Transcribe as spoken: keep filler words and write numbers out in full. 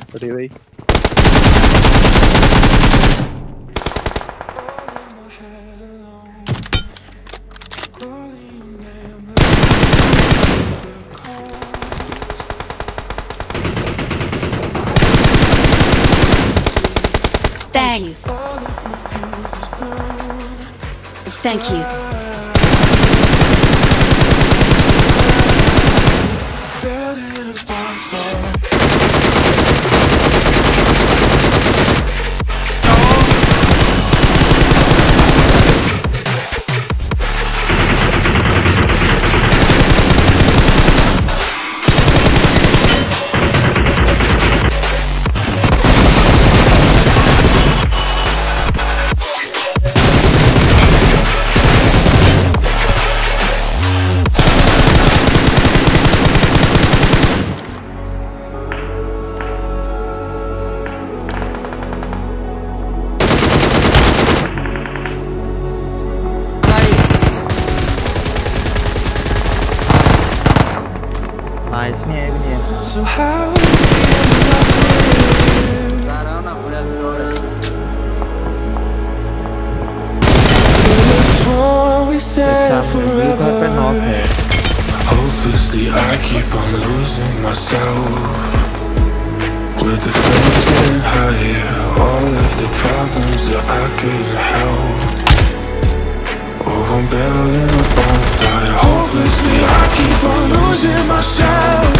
अरे भाई Thanks. Thank you. Nice नहीं है भी नहीं है So how पे नॉक है hopelessly I keep on losing myself with the flames getting higher, all of the problems that I couldn't help. Oh, I'm building a bonfire. Hopelessly I keep on losing myself.